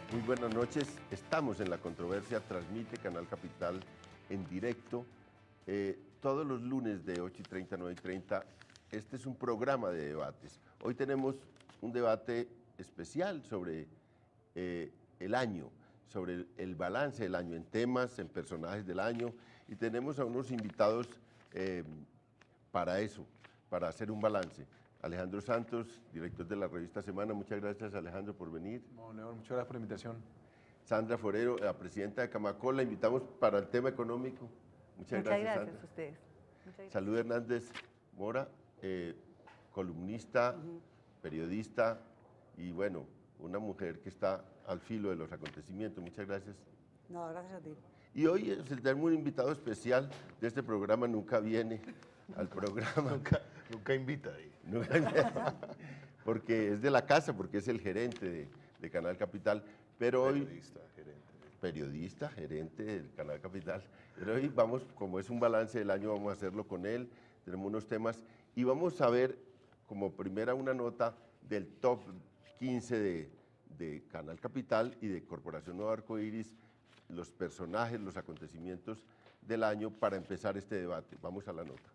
Muy buenas noches, estamos en La Controversia, transmite Canal Capital en directo todos los lunes de 8:30 a 9:30. Este es un programa de debates. Hoy tenemos un debate especial sobre el año, sobre el balance del año, en temas, en personajes del año, y tenemos a unos invitados para eso, para hacer un balance. Alejandro Santos, director de la revista Semana. Muchas gracias, Alejandro, por venir. No, León, muchas gracias por la invitación. Sandra Forero, la presidenta de Camacol, la invitamos para el tema económico. Muchas gracias, Sandra. A ustedes. Muchas gracias. Salud Hernández Mora, columnista, periodista y bueno, una mujer que está al filo de los acontecimientos. Muchas gracias. No, gracias a ti. Y hoy tenemos un invitado especial de este programa, nunca viene al programa. Nunca invita ahí. Porque es de la casa, porque es el gerente de Canal Capital, pero hoy... Periodista, gerente del Canal Capital. Pero hoy vamos, como es un balance del año, vamos a hacerlo con él, tenemos unos temas, y vamos a ver como primera una nota del top 15 de Canal Capital y de Corporación Nuevo Arcoiris, los personajes, los acontecimientos del año para empezar este debate. Vamos a la nota.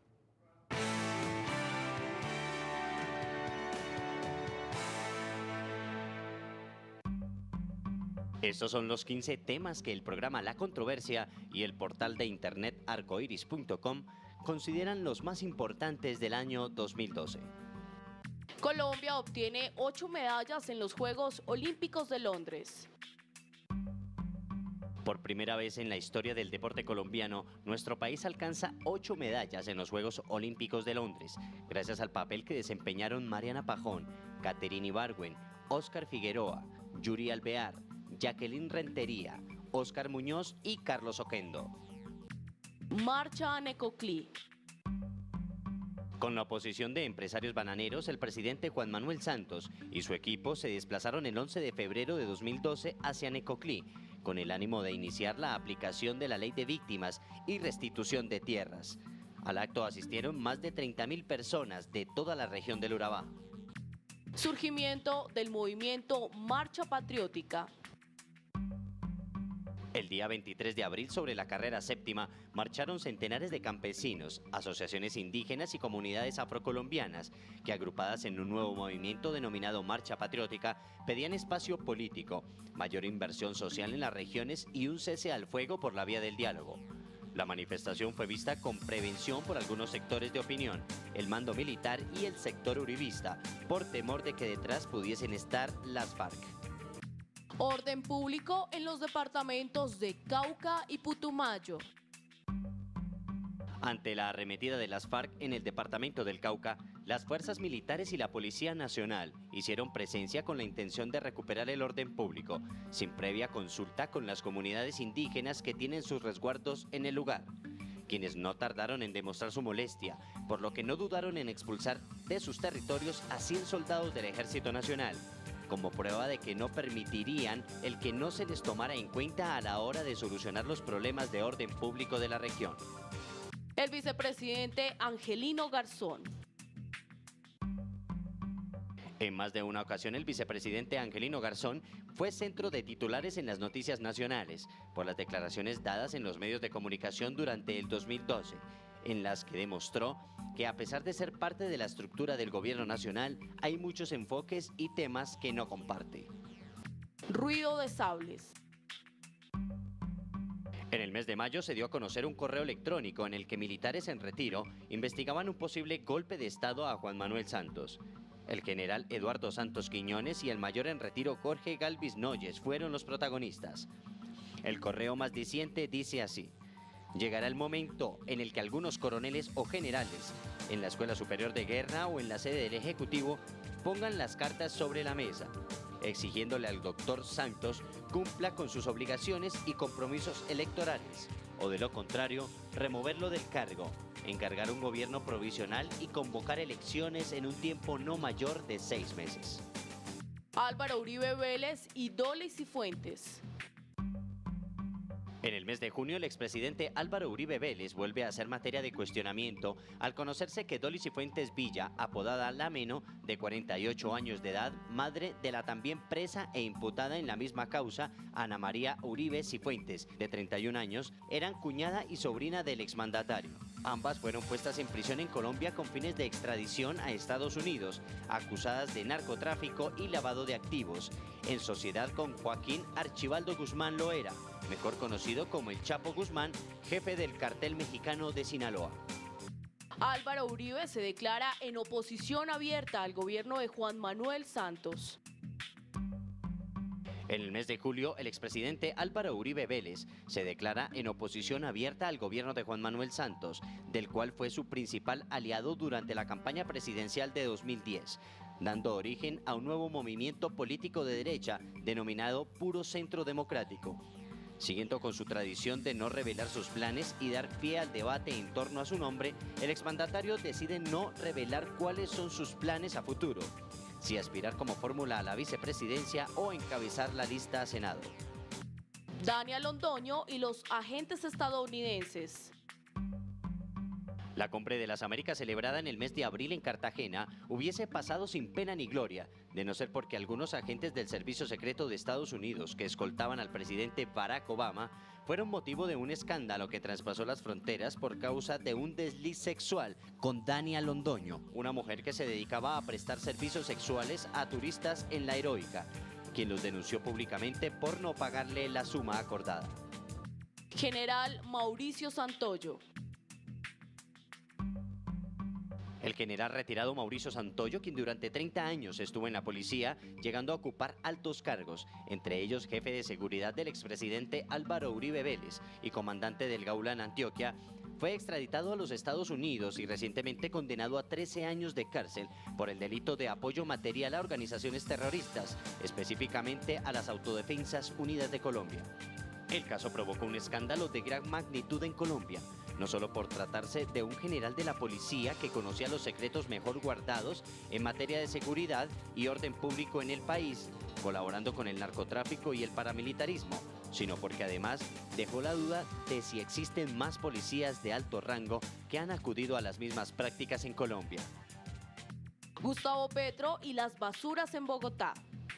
Estos son los 15 temas que el programa La Controversia y el portal de internet arcoiris.com consideran los más importantes del año 2012. Colombia obtiene 8 medallas en los Juegos Olímpicos de Londres. Por primera vez en la historia del deporte colombiano, nuestro país alcanza 8 medallas en los Juegos Olímpicos de Londres, gracias al papel que desempeñaron Mariana Pajón, Caterine Ibargüen, Óscar Figueroa, Yuri Alvear, Jacqueline Rentería, Óscar Muñoz y Carlos Oquendo. Marcha a Necoclí. Con la oposición de empresarios bananeros, el presidente Juan Manuel Santos y su equipo se desplazaron el 11 de febrero de 2012 hacia Necoclí, con el ánimo de iniciar la aplicación de la Ley de Víctimas y restitución de tierras. Al acto asistieron más de 30.000 personas de toda la región del Urabá. Surgimiento del movimiento Marcha Patriótica. El día 23 de abril, sobre la carrera séptima, marcharon centenares de campesinos, asociaciones indígenas y comunidades afrocolombianas que, agrupadas en un nuevo movimiento denominado Marcha Patriótica, pedían espacio político, mayor inversión social en las regiones y un cese al fuego por la vía del diálogo. La manifestación fue vista con prevención por algunos sectores de opinión, el mando militar y el sector uribista, por temor de que detrás pudiesen estar las FARC. Orden público en los departamentos de Cauca y Putumayo. Ante la arremetida de las FARC en el departamento del Cauca, las fuerzas militares y la Policía Nacional hicieron presencia con la intención de recuperar el orden público, sin previa consulta con las comunidades indígenas que tienen sus resguardos en el lugar, quienes no tardaron en demostrar su molestia, por lo que no dudaron en expulsar de sus territorios a 100 soldados del Ejército Nacional, como prueba de que no permitirían el que no se les tomara en cuenta a la hora de solucionar los problemas de orden público de la región. El vicepresidente Angelino Garzón. En más de una ocasión, el vicepresidente Angelino Garzón fue centro de titulares en las noticias nacionales por las declaraciones dadas en los medios de comunicación durante el 2012, en las que demostró que a pesar de ser parte de la estructura del gobierno nacional, hay muchos enfoques y temas que no comparte. Ruido de sables. En el mes de mayo se dio a conocer un correo electrónico en el que militares en retiro investigaban un posible golpe de Estado a Juan Manuel Santos. El general Eduardo Santos Quiñones y el mayor en retiro Jorge Galvis Noyes fueron los protagonistas. El correo más diciente dice así: llegará el momento en el que algunos coroneles o generales en la Escuela Superior de Guerra o en la sede del Ejecutivo pongan las cartas sobre la mesa, exigiéndole al doctor Santos cumpla con sus obligaciones y compromisos electorales, o de lo contrario, removerlo del cargo, encargar un gobierno provisional y convocar elecciones en un tiempo no mayor de 6 meses. Álvaro Uribe Vélez y Dolis Cifuentes. En el mes de junio, el expresidente Álvaro Uribe Vélez vuelve a ser materia de cuestionamiento al conocerse que Doly Cifuentes Villa, apodada La Meno, de 48 años de edad, madre de la también presa e imputada en la misma causa, Ana María Uribe Cifuentes, de 31 años, eran cuñada y sobrina del exmandatario. Ambas fueron puestas en prisión en Colombia con fines de extradición a Estados Unidos, acusadas de narcotráfico y lavado de activos, en sociedad con Joaquín Archibaldo Guzmán Loera, mejor conocido como el Chapo Guzmán, jefe del cartel mexicano de Sinaloa. Álvaro Uribe se declara en oposición abierta al gobierno de Juan Manuel Santos. En el mes de julio, el expresidente Álvaro Uribe Vélez se declara en oposición abierta al gobierno de Juan Manuel Santos, del cual fue su principal aliado durante la campaña presidencial de 2010, dando origen a un nuevo movimiento político de derecha denominado Puro Centro Democrático. Siguiendo con su tradición de no revelar sus planes y dar pie al debate en torno a su nombre, el exmandatario decide no revelar cuáles son sus planes a futuro, si aspirar como fórmula a la vicepresidencia o encabezar la lista a Senado. Daniel Londoño y los agentes estadounidenses. La cumbre de las Américas celebrada en el mes de abril en Cartagena hubiese pasado sin pena ni gloria, de no ser porque algunos agentes del Servicio Secreto de Estados Unidos que escoltaban al presidente Barack Obama fueron motivo de un escándalo que traspasó las fronteras por causa de un desliz sexual con Daniel Londoño, una mujer que se dedicaba a prestar servicios sexuales a turistas en La Heroica, quien los denunció públicamente por no pagarle la suma acordada. General Mauricio Santoyo. El general retirado Mauricio Santoyo, quien durante 30 años estuvo en la policía, llegando a ocupar altos cargos, entre ellos jefe de seguridad del expresidente Álvaro Uribe Vélez y comandante del Gaulán Antioquia, fue extraditado a los Estados Unidos y recientemente condenado a 13 años de cárcel por el delito de apoyo material a organizaciones terroristas, específicamente a las Autodefensas Unidas de Colombia. El caso provocó un escándalo de gran magnitud en Colombia, no solo por tratarse de un general de la policía que conocía los secretos mejor guardados en materia de seguridad y orden público en el país, colaborando con el narcotráfico y el paramilitarismo, sino porque además dejó la duda de si existen más policías de alto rango que han acudido a las mismas prácticas en Colombia. Gustavo Petro y las basuras en Bogotá.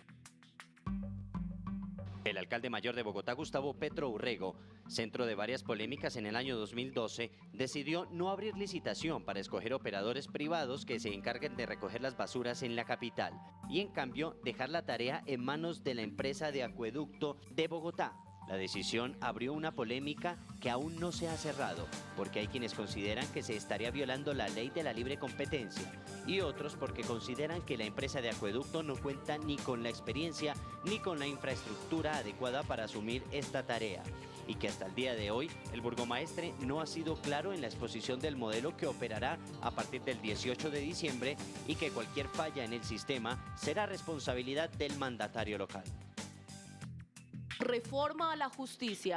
El alcalde mayor de Bogotá, Gustavo Petro Urrego, centro de varias polémicas en el año 2012, decidió no abrir licitación para escoger operadores privados que se encarguen de recoger las basuras en la capital y en cambio dejar la tarea en manos de la empresa de acueducto de Bogotá. La decisión abrió una polémica que aún no se ha cerrado, porque hay quienes consideran que se estaría violando la ley de la libre competencia y otros porque consideran que la empresa de acueducto no cuenta ni con la experiencia ni con la infraestructura adecuada para asumir esta tarea y que hasta el día de hoy el burgomaestre no ha sido claro en la exposición del modelo que operará a partir del 18 de diciembre y que cualquier falla en el sistema será responsabilidad del mandatario local. Reforma a la justicia.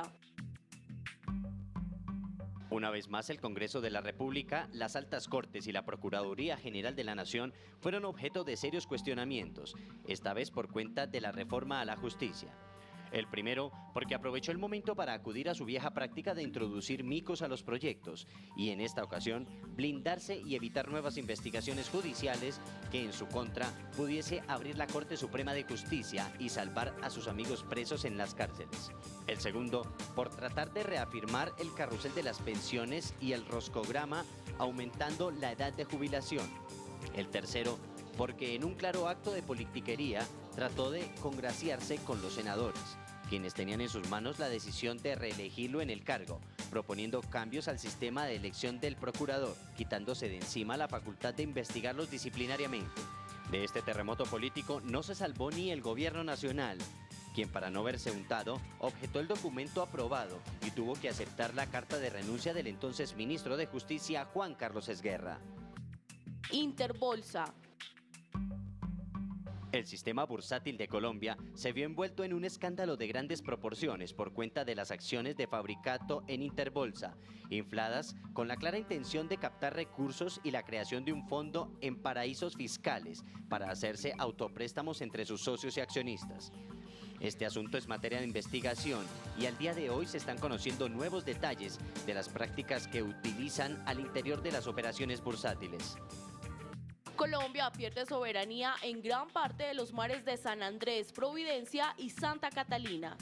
Una vez más, el Congreso de la República, las altas cortes y la Procuraduría General de la Nación fueron objeto de serios cuestionamientos, esta vez por cuenta de la reforma a la justicia. El primero, porque aprovechó el momento para acudir a su vieja práctica de introducir micos a los proyectos y en esta ocasión blindarse y evitar nuevas investigaciones judiciales que en su contra pudiese abrir la Corte Suprema de Justicia y salvar a sus amigos presos en las cárceles. El segundo, por tratar de reafirmar el carrusel de las pensiones y el roscograma aumentando la edad de jubilación. El tercero, porque en un claro acto de politiquería trató de congraciarse con los senadores, quienes tenían en sus manos la decisión de reelegirlo en el cargo, proponiendo cambios al sistema de elección del procurador, quitándose de encima la facultad de investigarlos disciplinariamente. De este terremoto político no se salvó ni el gobierno nacional, quien para no verse untado objetó el documento aprobado y tuvo que aceptar la carta de renuncia del entonces ministro de Justicia Juan Carlos Esguerra. Interbolsa. El sistema bursátil de Colombia se vio envuelto en un escándalo de grandes proporciones por cuenta de las acciones de Fabricato en Interbolsa, infladas con la clara intención de captar recursos y la creación de un fondo en paraísos fiscales para hacerse autopréstamos entre sus socios y accionistas. Este asunto es materia de investigación y al día de hoy se están conociendo nuevos detalles de las prácticas que utilizan al interior de las operaciones bursátiles. Colombia pierde soberanía en gran parte de los mares de San Andrés, Providencia y Santa Catalina.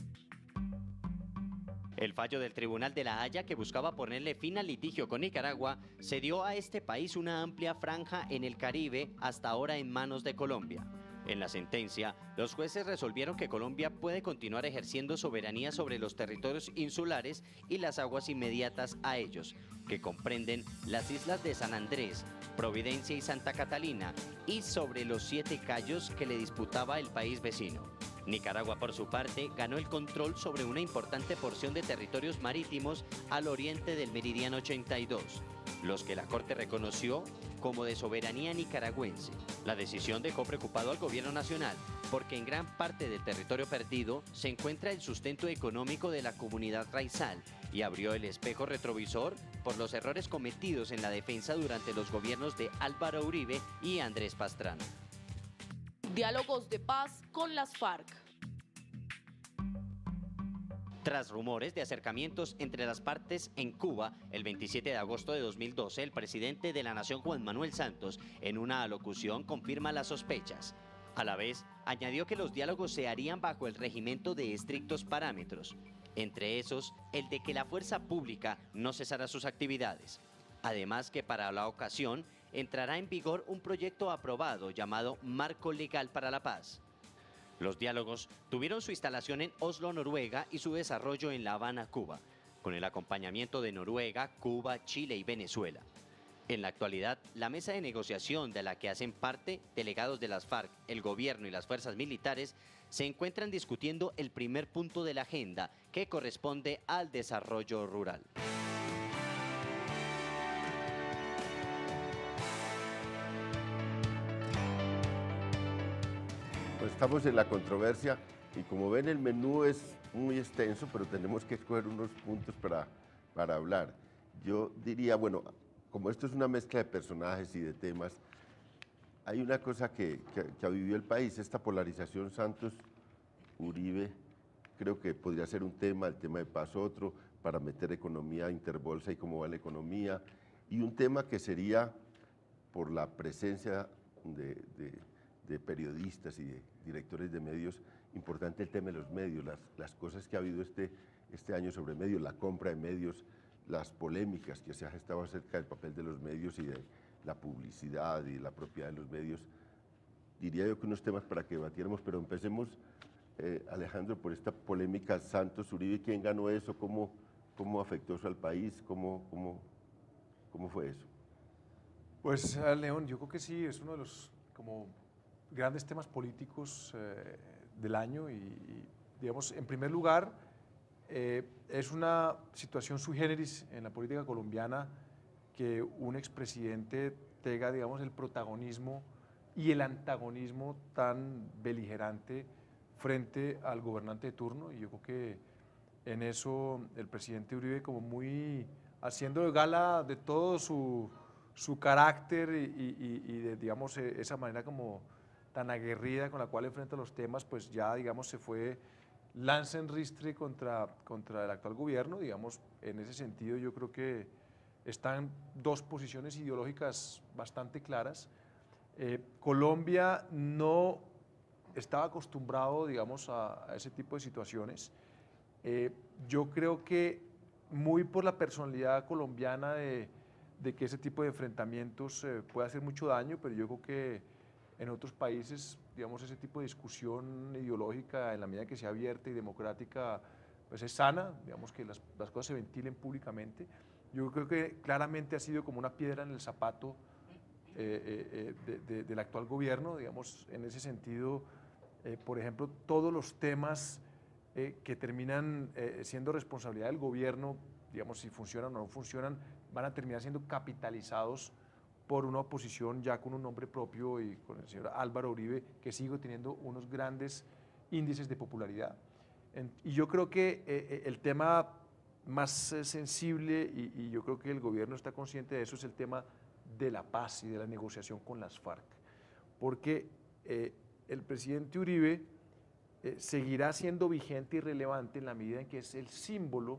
El fallo del Tribunal de La Haya, que buscaba ponerle fin al litigio con Nicaragua, cedió a este país una amplia franja en el Caribe, hasta ahora en manos de Colombia. En la sentencia, los jueces resolvieron que Colombia puede continuar ejerciendo soberanía sobre los territorios insulares y las aguas inmediatas a ellos, que comprenden las islas de San Andrés, Providencia y Santa Catalina, y sobre los 7 cayos que le disputaba el país vecino. Nicaragua, por su parte, ganó el control sobre una importante porción de territorios marítimos al oriente del Meridiano 82, los que la Corte reconoció como de soberanía nicaragüense. La decisión dejó preocupado al gobierno nacional, porque en gran parte del territorio perdido se encuentra el sustento económico de la comunidad raizal y abrió el espejo retrovisor por los errores cometidos en la defensa durante los gobiernos de Álvaro Uribe y Andrés Pastrana. Diálogos de paz con las FARC. Tras rumores de acercamientos entre las partes en Cuba, el 27 de agosto de 2012, el presidente de la Nación, Juan Manuel Santos, en una alocución confirma las sospechas. A la vez, añadió que los diálogos se harían bajo el regimiento de estrictos parámetros, entre esos, el de que la fuerza pública no cesará sus actividades. Además que para la ocasión entrará en vigor un proyecto aprobado llamado Marco Legal para la Paz. Los diálogos tuvieron su instalación en Oslo, Noruega, y su desarrollo en La Habana, Cuba, con el acompañamiento de Noruega, Cuba, Chile y Venezuela. En la actualidad, la mesa de negociación de la que hacen parte delegados de las FARC, el gobierno y las fuerzas militares se encuentran discutiendo el primer punto de la agenda, que corresponde al desarrollo rural. Estamos en la controversia y como ven el menú es muy extenso, pero tenemos que escoger unos puntos para hablar. Yo diría, bueno, como esto es una mezcla de personajes y de temas, hay una cosa que ha vivido el país, esta polarización Santos-Uribe, creo que podría ser un tema, el tema de paz otro, para meter economía interbolsa y cómo va la economía, y un tema que sería por la presencia de periodistas y de directores de medios, importante el tema de los medios, las cosas que ha habido este año sobre medios, la compra de medios, las polémicas que se ha gestado acerca del papel de los medios y de la publicidad y la propiedad de los medios. Diría yo que unos temas para que debatiéramos, pero empecemos, Alejandro, por esta polémica Santos-Uribe. ¿Quién ganó eso? ¿Cómo afectó eso al país? ¿Cómo fue eso? Pues, León, yo creo que sí, es uno de los como grandes temas políticos del año y, digamos, en primer lugar, es una situación sui generis en la política colombiana que un expresidente tenga, digamos, el protagonismo y el antagonismo tan beligerante frente al gobernante de turno, y yo creo que en eso el presidente Uribe, como muy haciendo gala de todo su carácter y de, digamos, esa manera como tan aguerrida con la cual enfrenta los temas, pues ya, digamos, se fue lanza en ristre contra el actual gobierno. Digamos, en ese sentido yo creo que están dos posiciones ideológicas bastante claras. Colombia no estaba acostumbrado, digamos, a ese tipo de situaciones. Yo creo que muy por la personalidad colombiana de que ese tipo de enfrentamientos puede hacer mucho daño, pero yo creo que en otros países, digamos, ese tipo de discusión ideológica, en la medida que sea abierta y democrática, pues es sana, digamos, que las cosas se ventilen públicamente. Yo creo que claramente ha sido como una piedra en el zapato del actual gobierno, digamos, en ese sentido, por ejemplo, todos los temas que terminan siendo responsabilidad del gobierno, digamos, si funcionan o no funcionan, van a terminar siendo capitalizados por una oposición ya con un nombre propio y con el señor Álvaro Uribe, que sigue teniendo unos grandes índices de popularidad. Y yo creo que el tema más sensible, y yo creo que el gobierno está consciente de eso, es el tema de la paz y de la negociación con las FARC. Porque el presidente Uribe seguirá siendo vigente y relevante en la medida en que es el símbolo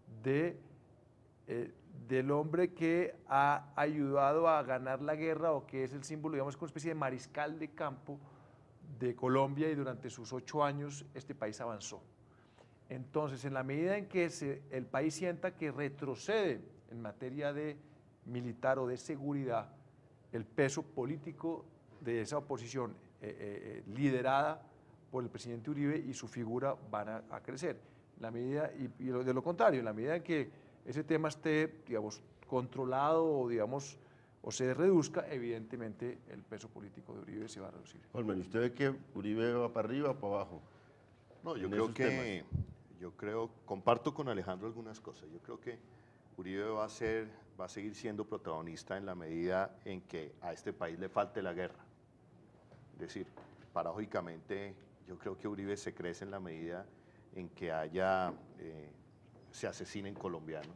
del hombre que ha ayudado a ganar la guerra, o que es el símbolo, digamos, como una especie de mariscal de campo de Colombia, y durante sus 8 años este país avanzó. Entonces, en la medida en que el país sienta que retrocede en materia de militar o de seguridad, el peso político de esa oposición liderada por el presidente Uribe y su figura van a crecer. La medida, de lo contrario, en la medida en que ese tema esté, digamos, controlado o, digamos, o se reduzca, evidentemente el peso político de Uribe se va a reducir. Holman, ¿usted ve que Uribe va para arriba o para abajo? No, yo creo, comparto con Alejandro algunas cosas. Yo creo que Uribe va a seguir siendo protagonista en la medida en que a este país le falte la guerra. Es decir, paradójicamente, yo creo que Uribe se crece en la medida en que se asesinen colombianos.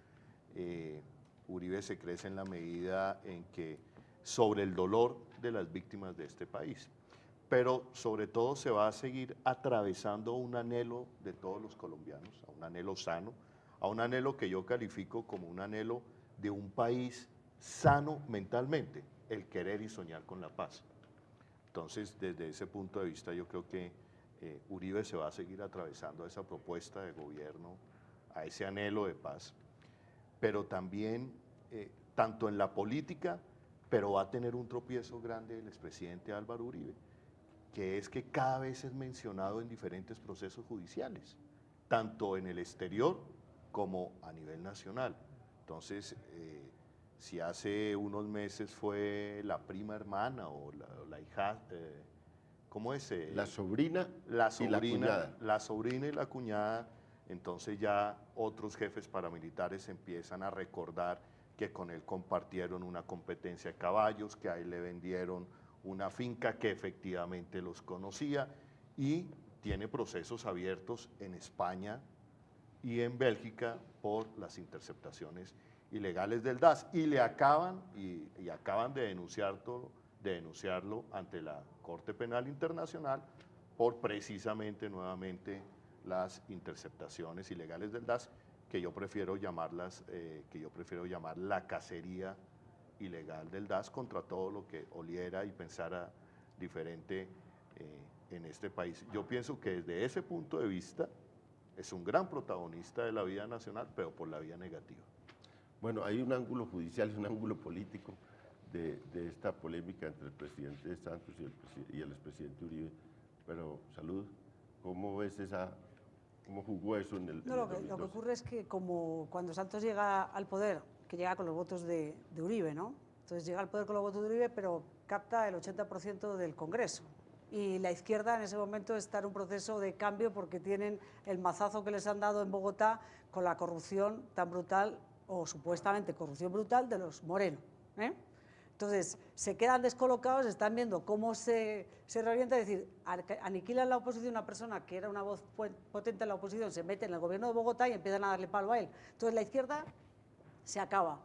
Uribe se crece en la medida en que sobre el dolor de las víctimas de este país. Pero sobre todo se va a seguir atravesando un anhelo de todos los colombianos, a un anhelo sano, a un anhelo que yo califico como un anhelo de un país sano mentalmente, el querer y soñar con la paz. Entonces, desde ese punto de vista, yo creo que Uribe se va a seguir atravesando a esa propuesta de gobierno, a ese anhelo de paz, pero también, tanto en la política, pero va a tener un tropiezo grande el expresidente Álvaro Uribe, que es que cada vez es mencionado en diferentes procesos judiciales, tanto en el exterior como a nivel nacional. Entonces, si hace unos meses fue la prima hermana o la hija, ¿cómo es? La sobrina y la cuñada. La sobrina y la cuñada, entonces ya otros jefes paramilitares empiezan a recordar que con él compartieron una competencia de caballos, que a él le vendieron una finca, que efectivamente los conocía, y tiene procesos abiertos en España y en Bélgica por las interceptaciones ilegales del DAS, y le acaban de denunciarlo ante la Corte Penal Internacional por precisamente nuevamente las interceptaciones ilegales del DAS, que yo prefiero llamar la cacería ilegal del DAS contra todo lo que oliera y pensara diferente en este país. Yo pienso que desde ese punto de vista es un gran protagonista de la vida nacional, pero por la vía negativa. Bueno, hay un ángulo judicial y un ángulo político de esta polémica entre el presidente Santos y el expresidente Uribe, pero salud, ¿cómo ves cómo jugó eso en el No, lo que ocurre es que como cuando Santos llega al poder, que llega con los votos de Uribe, ¿no? Entonces llega al poder con los votos de Uribe, pero capta el 80% del Congreso. Y la izquierda en ese momento está en un proceso de cambio porque tienen el mazazo que les han dado en Bogotá con la corrupción tan brutal, o supuestamente corrupción brutal, de los Moreno, ¿eh? Entonces, se quedan descolocados, están viendo cómo se reorienta, es decir, aniquilan la oposición, una persona que era una voz potente en la oposición, se mete en el gobierno de Bogotá y empiezan a darle palo a él. Entonces, la izquierda se acaba.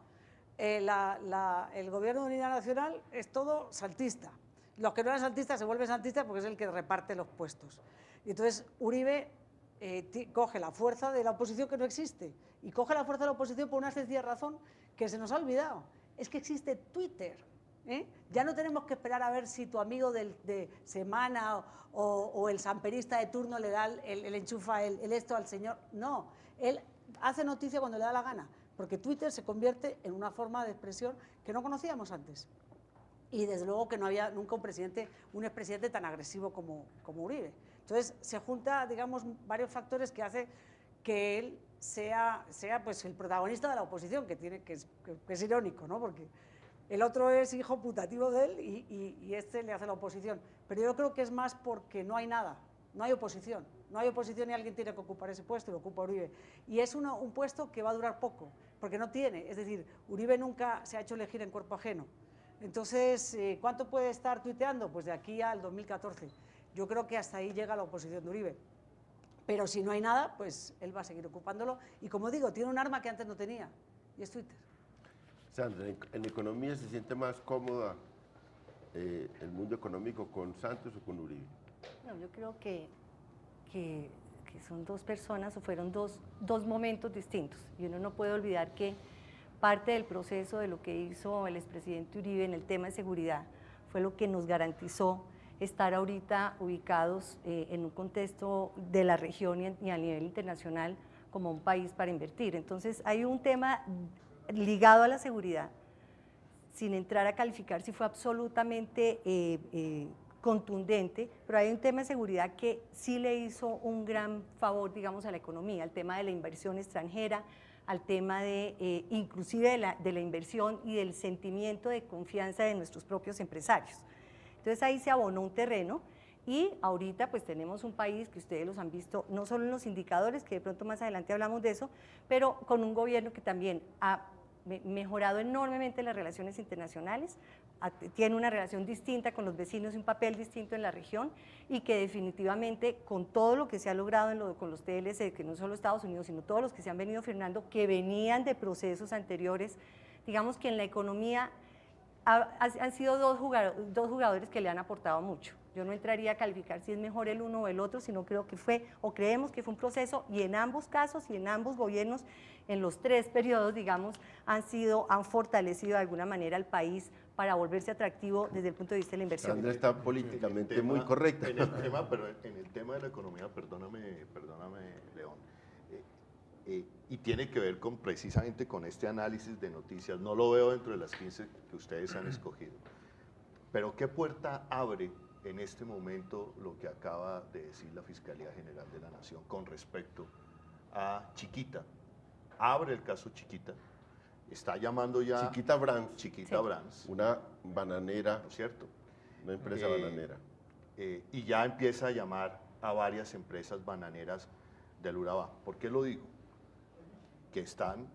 El gobierno de Unidad Nacional es todo saltista. Los que no eran saltistas se vuelven saltistas porque es el que reparte los puestos. Y entonces, Uribe coge la fuerza de la oposición que no existe, y coge la fuerza de la oposición por una sencilla razón que se nos ha olvidado. Es que existe Twitter, ¿eh? Ya no tenemos que esperar a ver si tu amigo de semana o el samperista de turno le da el enchufa el esto al señor. No, él hace noticia cuando le da la gana, porque Twitter se convierte en una forma de expresión que no conocíamos antes. Y desde luego que no había nunca un expresidente tan agresivo como Uribe. Entonces se junta, digamos, varios factores que hace que él sea pues el protagonista de la oposición, que es irónico, ¿no? Porque el otro es hijo putativo de él y este le hace la oposición. Pero yo creo que es más porque no hay nada, no hay oposición. No hay oposición y alguien tiene que ocupar ese puesto, y lo ocupa Uribe. Y es un puesto que va a durar poco, porque no tiene. Es decir, Uribe nunca se ha hecho elegir en cuerpo ajeno. Entonces, ¿cuánto puede estar tuiteando? Pues de aquí al 2014. Yo creo que hasta ahí llega la oposición de Uribe. Pero si no hay nada, pues él va a seguir ocupándolo. Y como digo, tiene un arma que antes no tenía, y es Twitter. Sandra, ¿en economía se siente más cómoda el mundo económico con Santos o con Uribe? No, yo creo que que son dos personas o fueron dos momentos distintos. Y uno no puede olvidar que parte del proceso de lo que hizo el expresidente Uribe en el tema de seguridad fue lo que nos garantizó estar ahorita ubicados en un contexto de la región y a nivel internacional como un país para invertir. Entonces hay un tema ligado a la seguridad, sin entrar a calificar si fue absolutamente contundente, pero hay un tema de seguridad que sí le hizo un gran favor, digamos, a la economía, al tema de la inversión extranjera, al tema de inclusive de la inversión y del sentimiento de confianza de nuestros propios empresarios. Entonces ahí se abonó un terreno y ahorita pues tenemos un país que ustedes los han visto, no solo en los indicadores, que de pronto más adelante hablamos de eso, pero con un gobierno que también ha mejorado enormemente las relaciones internacionales, tiene una relación distinta con los vecinos y un papel distinto en la región y que definitivamente con todo lo que se ha logrado con los TLC, que no solo Estados Unidos, sino todos los que se han venido firmando, que venían de procesos anteriores, digamos que en la economía han sido dos jugadores que le han aportado mucho. Yo no entraría a calificar si es mejor el uno o el otro, sino creo que fue, o creemos que fue un proceso, y en ambos casos y en ambos gobiernos, en los 3 periodos, digamos, han fortalecido de alguna manera al país para volverse atractivo desde el punto de vista de la inversión. Sandra está políticamente muy correcta. En el tema de la economía, perdóname León, y tiene que ver precisamente con este análisis de noticias, no lo veo dentro de las 15 que ustedes han escogido, pero ¿qué puerta abre en este momento lo que acaba de decir la Fiscalía General de la Nación con respecto a Chiquita? Abre el caso Chiquita, está llamando ya… Chiquita Brands. Chiquita Brands. Una bananera, ¿no es cierto? Una empresa bananera. Y ya empieza a llamar a varias empresas bananeras del Urabá. ¿Por qué lo digo? Que están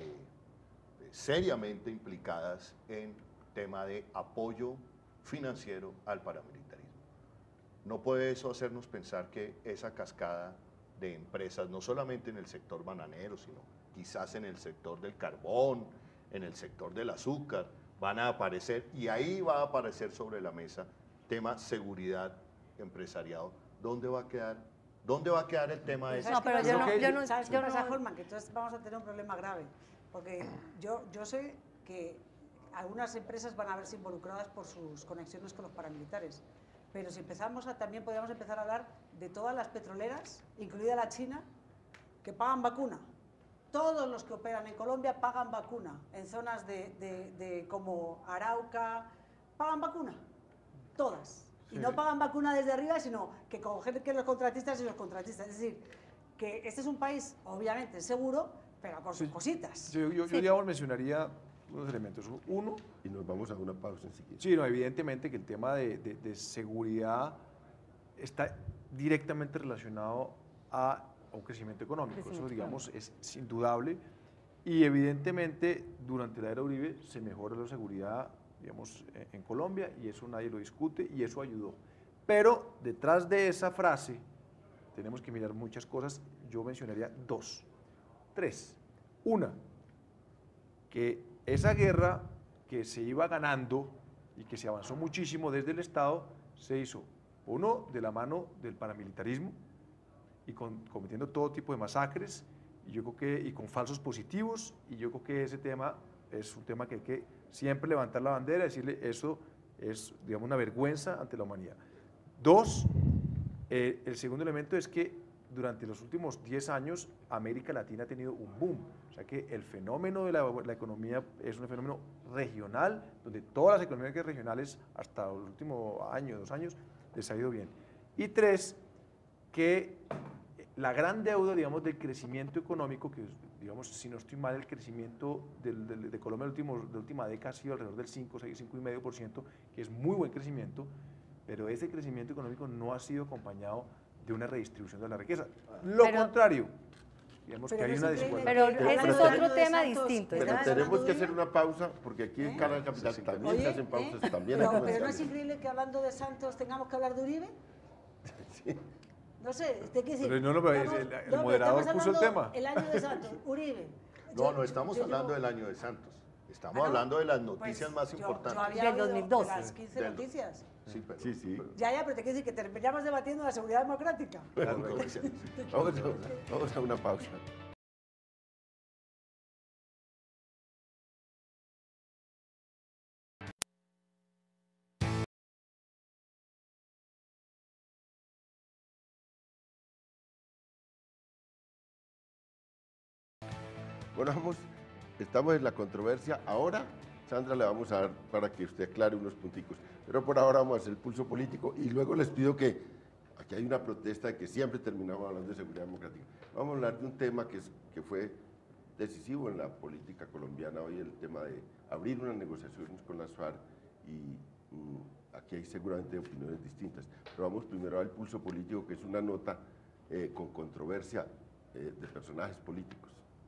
seriamente implicadas en tema de apoyo financiero al paramilitarismo. No puede eso hacernos pensar que esa cascada de empresas, no solamente en el sector bananero, sino quizás en el sector del carbón, en el sector del azúcar, van a aparecer, y ahí va a aparecer sobre la mesa tema seguridad empresarial. ¿Dónde va a quedar el tema ese? No, pero yo no, ¿sabes qué pasa, no. Holman? Que entonces vamos a tener un problema grave, porque yo sé que algunas empresas van a verse involucradas por sus conexiones con los paramilitares, pero si empezamos también podríamos empezar a hablar de todas las petroleras, incluida la China, que pagan vacuna. Todos los que operan en Colombia pagan vacuna, en zonas como Arauca, pagan vacuna, todas. Y no pagan vacuna desde arriba, sino que cogen que los contratistas y los contratistas. Es decir, que este es un país, obviamente, seguro, pero con sus cositas. Yo digamos, mencionaría unos elementos. Uno… Y nos vamos a una pausa enseguida. Sí, no, evidentemente que el tema de seguridad está directamente relacionado a un crecimiento económico. Eso, digamos, es indudable. Y evidentemente, durante la era Uribe se mejoró la seguridad, digamos, en Colombia, y eso nadie lo discute, y eso ayudó. Pero detrás de esa frase tenemos que mirar muchas cosas. Yo mencionaría 2, 3. Una, que esa guerra que se iba ganando y que se avanzó muchísimo desde el Estado, se hizo, uno, de la mano del paramilitarismo y cometiendo todo tipo de masacres, y yo creo que, y con falsos positivos, y yo creo que ese tema es un tema que hay que siempre levantar la bandera y decirle eso es, digamos, una vergüenza ante la humanidad. 2, el segundo elemento es que durante los últimos 10 años América Latina ha tenido un boom, o sea que el fenómeno de la economía es un fenómeno regional, donde todas las economías regionales hasta el último año, 2 años, les ha ido bien. Y 3, que la gran deuda, digamos, del crecimiento económico, que digamos, si no estoy mal, el crecimiento de Colombia de la última década ha sido alrededor del 5, 6, 5,5%, que es muy buen crecimiento, pero ese crecimiento económico no ha sido acompañado de una redistribución de la riqueza. Lo contrario, digamos que hay una desigualdad. Pero ese es otro tema distinto. Pero tenemos que hacer una pausa, porque aquí en Canal Capital también se hacen pausas, también hay pero ¿no es comerciales. increíble que hablando de Santos tengamos que hablar de Uribe? Sí. No sé, ¿usted qué dice? Pero no, el moderador puso el tema. El año de Santos, Uribe. No estamos hablando del año de Santos. Estamos hablando de las noticias más yo importantes. había Del oído 2012. de las 15 noticias. Sí, pero, Sí, sí. pero- Ya, pero te quiero decir que terminamos debatiendo la seguridad democrática. Bueno, vamos a una pausa. Bueno, estamos en la controversia. Ahora, Sandra, le vamos a dar para que usted aclare unos punticos. Pero por ahora vamos a hacer el pulso político y luego les pido que, aquí hay una protesta de que siempre terminamos hablando de seguridad democrática. Vamos a hablar de un tema que fue decisivo en la política colombiana hoy, el tema de abrir unas negociaciones con las FARC y aquí hay seguramente opiniones distintas. Pero vamos primero al pulso político, que es una nota con controversia de personajes políticos.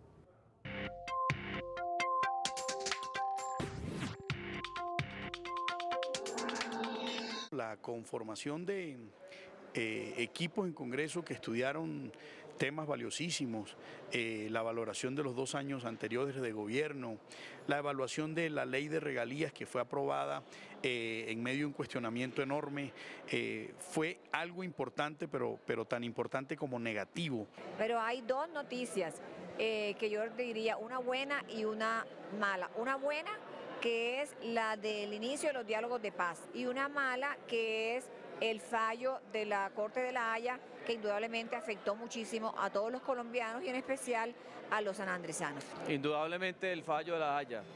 La conformación de equipos en Congreso que estudiaron temas valiosísimos, la valoración de los 2 años anteriores de gobierno, la evaluación de la ley de regalías que fue aprobada en medio de un cuestionamiento enorme, fue algo importante, pero tan importante como negativo. Pero hay 2 noticias que yo diría, una buena y una mala. Una buena, que es la del inicio de los diálogos de paz, y una mala, que es el fallo de la Corte de la Haya, que indudablemente afectó muchísimo a todos los colombianos y en especial a los sanandresanos. Indudablemente el fallo de la Haya.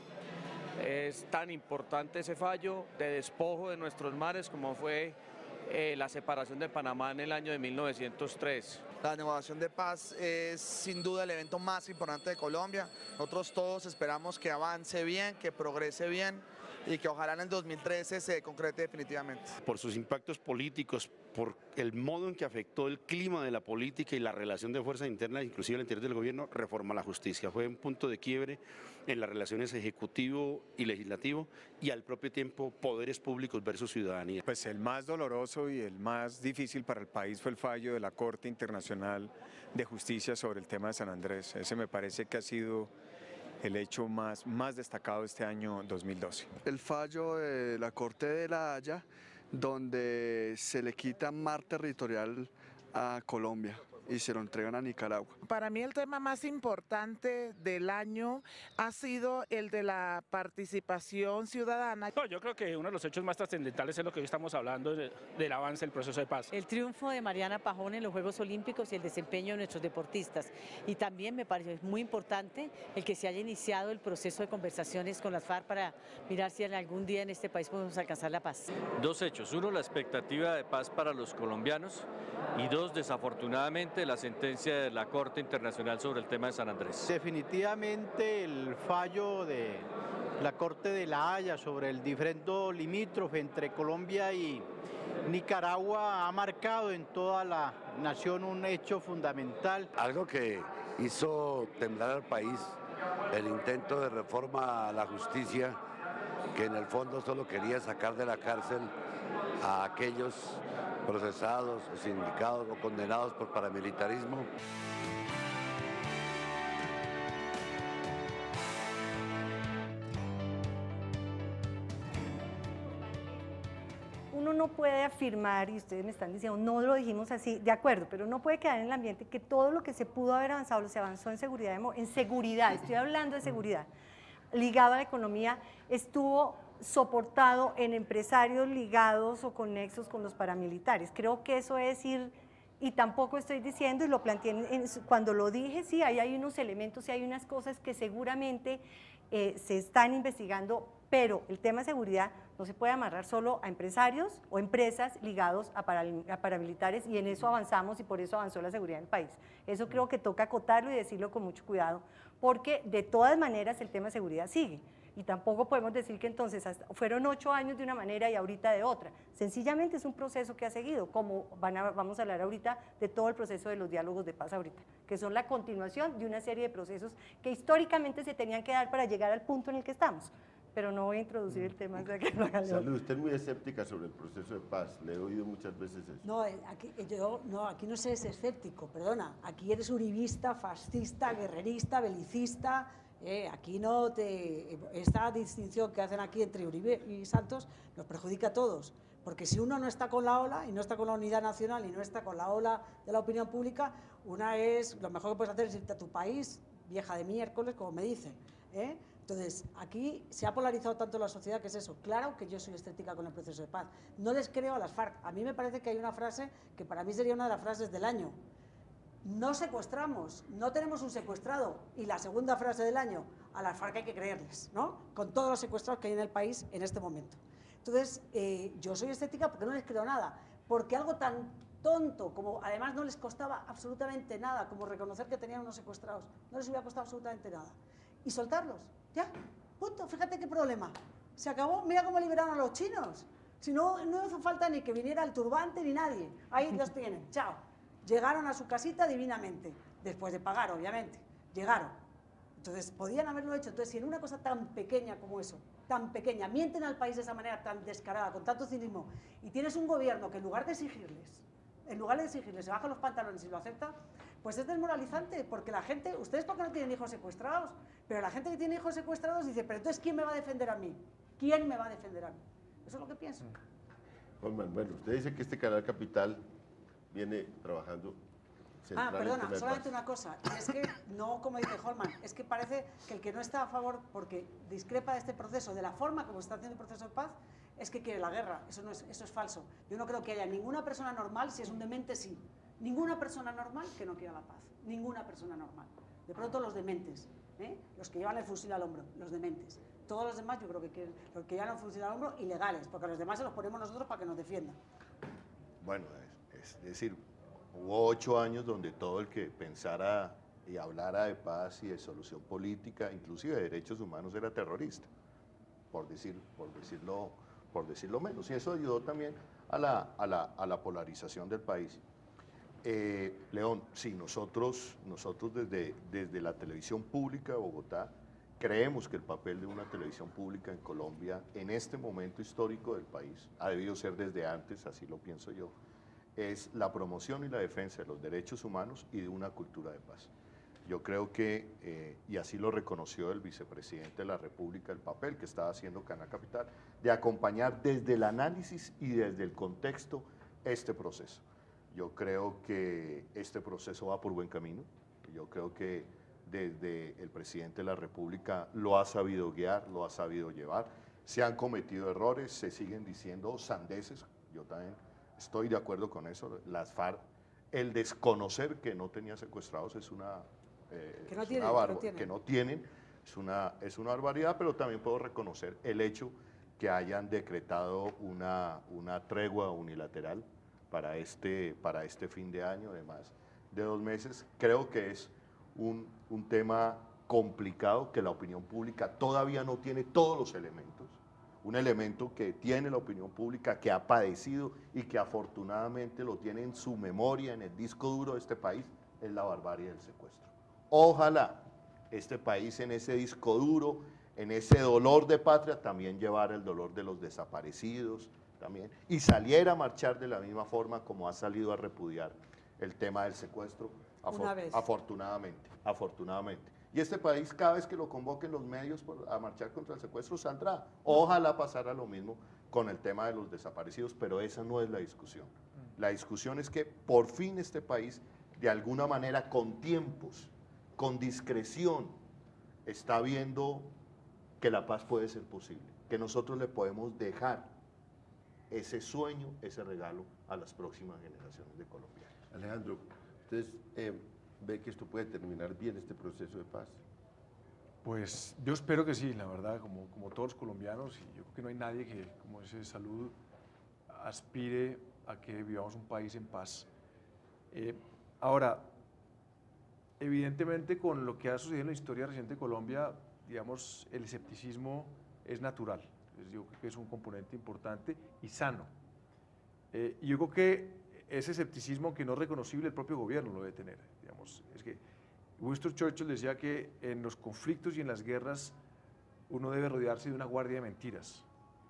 Es tan importante ese fallo de despojo de nuestros mares como fue la separación de Panamá en el año de 1903. La negociación de paz es sin duda el evento más importante de Colombia. Nosotros todos esperamos que avance bien, que progrese bien y que ojalá en el 2013 se concrete definitivamente. Por sus impactos políticos, por el modo en que afectó el clima de la política y la relación de fuerzas internas, inclusive al interior del gobierno, reforma a la justicia. Fue un punto de quiebre en las relaciones ejecutivo y legislativo y al propio tiempo poderes públicos versus ciudadanía. Pues el más doloroso y el más difícil para el país fue el fallo de la Corte Internacional de Justicia sobre el tema de San Andrés. Ese me parece que ha sido el hecho más destacado este año 2012. El fallo de la Corte de la Haya, donde se le quita mar territorial a Colombia y se lo entregan a Nicaragua. Para mí el tema más importante del año ha sido el de la participación ciudadana. No, yo creo que uno de los hechos más trascendentales es lo que hoy estamos hablando del avance del proceso de paz. El triunfo de Mariana Pajón en los Juegos Olímpicos y el desempeño de nuestros deportistas. Y también me parece muy importante el que se haya iniciado el proceso de conversaciones con las FARC para mirar si en algún día en este país podemos alcanzar la paz. 2 hechos, uno, la expectativa de paz para los colombianos y 2, desafortunadamente, la sentencia de la Corte Internacional sobre el tema de San Andrés. Definitivamente el fallo de la Corte de la Haya sobre el diferendo limítrofe entre Colombia y Nicaragua ha marcado en toda la nación un hecho fundamental. Algo que hizo temblar al país, el intento de reforma a la justicia, que en el fondo solo quería sacar de la cárcel a aquellos procesados, o sindicados o condenados por paramilitarismo. Uno no puede afirmar, y ustedes me están diciendo, no lo dijimos así, de acuerdo, pero no puede quedar en el ambiente que todo lo que se pudo haber avanzado, se avanzó en seguridad, estoy hablando de seguridad, ligado a la economía, estuvo soportado en empresarios ligados o conexos con los paramilitares. Creo que eso es ir, y tampoco estoy diciendo, y lo planteé cuando lo dije, sí, ahí hay unos elementos y hay unas cosas que seguramente se están investigando, pero el tema de seguridad no se puede amarrar solo a empresarios o empresas ligados a paramilitares, y en eso avanzamos y por eso avanzó la seguridad del país. Eso creo que toca acotarlo y decirlo con mucho cuidado, porque de todas maneras el tema de seguridad sigue. Y tampoco podemos decir que entonces fueron 8 años de una manera y ahorita de otra. Sencillamente es un proceso que ha seguido, como vamos a hablar ahorita de todo el proceso de los diálogos de paz ahorita, que son la continuación de una serie de procesos que históricamente se tenían que dar para llegar al punto en el que estamos. Pero no voy a introducir el tema hasta que lo haga León. Salud, usted es muy escéptica sobre el proceso de paz, le he oído muchas veces eso. No, aquí no se es escéptico, perdona, aquí eres uribista, fascista, guerrerista, belicista. Aquí esta distinción que hacen aquí entre Uribe y Santos nos perjudica a todos, Porque si uno no está con la ola, y no está con la unidad nacional, y no está con la ola de la opinión pública, una es, lo mejor que puedes hacer es irte a tu país, vieja de miércoles, como me dicen, ¿eh? Entonces, aquí se ha polarizado tanto la sociedad que es eso. Claro que yo soy escéptica con el proceso de paz. No les creo a las FARC. A mí me parece que hay una frase que para mí sería una de las frases del año. No secuestramos, no tenemos un secuestrado. Y la segunda frase del año, a las FARC hay que creerles, ¿no? Con todos los secuestrados que hay en el país en este momento. Entonces, yo soy escéptica porque no les creo nada. Porque algo tan tonto, como además no les costaba absolutamente nada, como reconocer que tenían unos secuestrados, no les hubiera costado absolutamente nada. Y soltarlos, ya, punto, fíjate qué problema. Se acabó, mira cómo liberaron a los chinos. Si no, no hizo falta ni que viniera el turbante ni nadie. Ahí los tienen, chao. Llegaron a su casita divinamente, después de pagar, obviamente. Llegaron. Entonces, podían haberlo hecho. Entonces, si en una cosa tan pequeña como eso, tan pequeña, mienten al país de esa manera tan descarada, con tanto cinismo, y tienes un gobierno que en lugar de exigirles, se baja los pantalones y lo acepta, pues es desmoralizante, porque la gente, ustedes porque no tienen hijos secuestrados, pero la gente que tiene hijos secuestrados dice, pero entonces, ¿quién me va a defender a mí? ¿Quién me va a defender a mí? Eso es lo que pienso. Holman, bueno, usted dice que este Canal Capital viene trabajando perdona, solamente una cosa, es que no como dice Holman, es que parece que el que no está a favor, porque discrepa de este proceso, de la forma como se está haciendo el proceso de paz, es que quiere la guerra. Eso es falso. Yo no creo que haya ninguna persona normal, si es un demente, sí. Ninguna persona normal que no quiera la paz. Ninguna persona normal. De pronto los dementes, los que llevan el fusil al hombro, los dementes. Todos los demás yo creo que quieren, los que llevan el fusil al hombro, ilegales, porque a los demás se los ponemos nosotros para que nos defiendan. Bueno, es decir, hubo 8 años donde todo el que pensara y hablara de paz y de solución política, inclusive de derechos humanos, era terrorista, por decirlo menos. Y eso ayudó también a la polarización del país. León, sí, nosotros desde la televisión pública de Bogotá creemos que el papel de una televisión pública en Colombia, en este momento histórico del país, ha debido ser desde antes, así lo pienso yo, es la promoción y la defensa de los derechos humanos y de una cultura de paz. Yo creo que, y así lo reconoció el vicepresidente de la República, el papel que estaba haciendo Canal Capital, de acompañar desde el análisis y desde el contexto este proceso. Yo creo que este proceso va por buen camino. Yo creo que desde el presidente de la República lo ha sabido guiar, lo ha sabido llevar. Se han cometido errores, se siguen diciendo sandeces. Yo también estoy de acuerdo con eso. Las FARC, el desconocer que no tenía secuestrados es una barbaridad, pero también puedo reconocer el hecho que hayan decretado una tregua unilateral para este fin de año de más de 2 meses. Creo que es un tema complicado que la opinión pública todavía no tiene todos los elementos. Un elemento que tiene la opinión pública, que ha padecido y que afortunadamente lo tiene en su memoria, en el disco duro de este país, es la barbarie del secuestro. Ojalá este país en ese disco duro, en ese dolor de patria, también llevara el dolor de los desaparecidos también, y saliera a marchar de la misma forma como ha salido a repudiar el tema del secuestro, afortunadamente. Y este país, cada vez que lo convoquen los medios a marchar contra el secuestro, saldrá. Ojalá pasara lo mismo con el tema de los desaparecidos, pero esa no es la discusión. La discusión es que por fin este país, de alguna manera, con tiempos, con discreción, está viendo que la paz puede ser posible, que nosotros le podemos dejar ese sueño, ese regalo a las próximas generaciones de colombianos. Alejandro, ¿ustedes ve que esto puede terminar bien, este proceso de paz? Pues yo espero que sí, la verdad, como todos los colombianos, y yo creo que no hay nadie que, como dice Salud, aspire a que vivamos un país en paz. Ahora, evidentemente con lo que ha sucedido en la historia reciente de Colombia, digamos, el escepticismo es natural. Entonces, yo creo que es un componente importante y sano. Y yo creo que ese escepticismo que no es reconocible, el propio gobierno lo debe tener. Digamos, es que Winston Churchill decía que en los conflictos y en las guerras uno debe rodearse de una guardia de mentiras.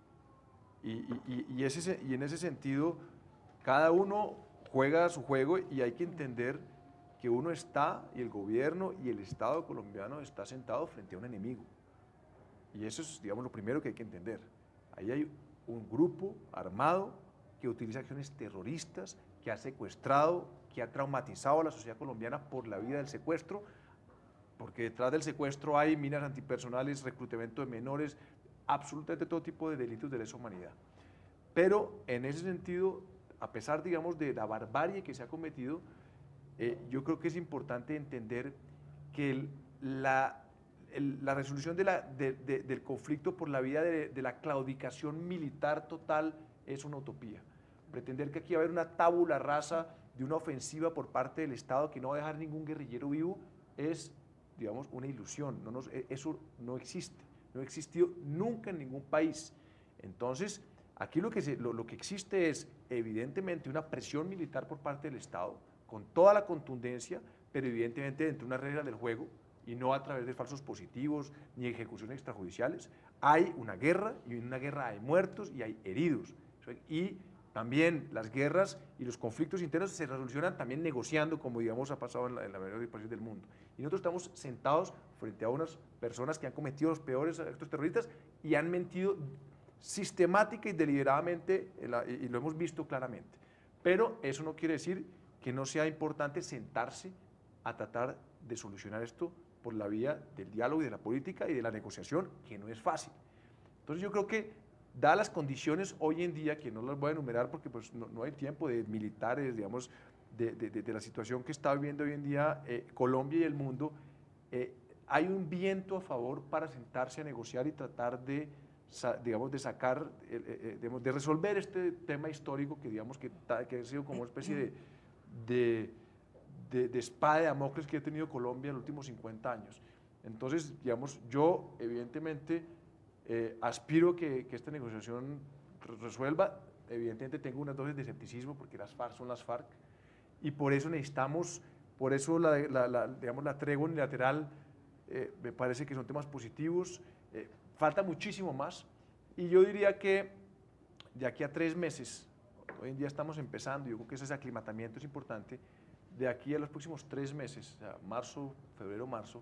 Y en ese sentido, cada uno juega su juego y hay que entender que uno está, y el gobierno y el Estado colombiano está sentado frente a un enemigo. Y eso es, digamos, lo primero que hay que entender. Ahí hay un grupo armado que utiliza acciones terroristas, que ha secuestrado, que ha traumatizado a la sociedad colombiana por la vía del secuestro, porque detrás del secuestro hay minas antipersonales, reclutamiento de menores, absolutamente todo tipo de delitos de lesa humanidad. Pero en ese sentido, a pesar, digamos, de la barbarie que se ha cometido, yo creo que es importante entender que la resolución del conflicto por la vía de la claudicación militar total es una utopía. Pretender que aquí va a haber una tabula rasa de una ofensiva por parte del Estado que no va a dejar ningún guerrillero vivo es, digamos, una ilusión. Eso no existe, no ha existido nunca en ningún país. Entonces, aquí lo que existe es, evidentemente, una presión militar por parte del Estado, con toda la contundencia, pero evidentemente dentro de una regla del juego, y no a través de falsos positivos ni ejecuciones extrajudiciales. Hay una guerra, y en una guerra hay muertos y hay heridos. Y también las guerras y los conflictos internos se resolucionan también negociando, como digamos ha pasado en la mayoría de los países del mundo. Y nosotros estamos sentados frente a unas personas que han cometido los peores actos terroristas y han mentido sistemática y deliberadamente, y lo hemos visto claramente. Pero eso no quiere decir que no sea importante sentarse a tratar de solucionar esto por la vía del diálogo y de la política y de la negociación, que no es fácil. Entonces yo creo que, dadas las condiciones hoy en día, que no las voy a enumerar porque pues, no hay tiempo, de militares, digamos, de la situación que está viviendo hoy en día Colombia y el mundo, hay un viento a favor para sentarse a negociar y tratar de, digamos, de sacar, de resolver este tema histórico que, digamos, que ha sido como una especie de espada de Damocles que ha tenido Colombia en los últimos 50 años. Entonces, digamos, yo evidentemente aspiro que esta negociación resuelva. Evidentemente tengo unas dosis de escepticismo porque las FARC son las FARC y por eso necesitamos, por eso digamos, la tregua unilateral me parece que son temas positivos. Falta muchísimo más y yo diría que de aquí a 3 meses, hoy en día estamos empezando, yo creo que ese aclimatamiento es importante. De aquí a los próximos 3 meses, o sea, marzo, febrero, marzo,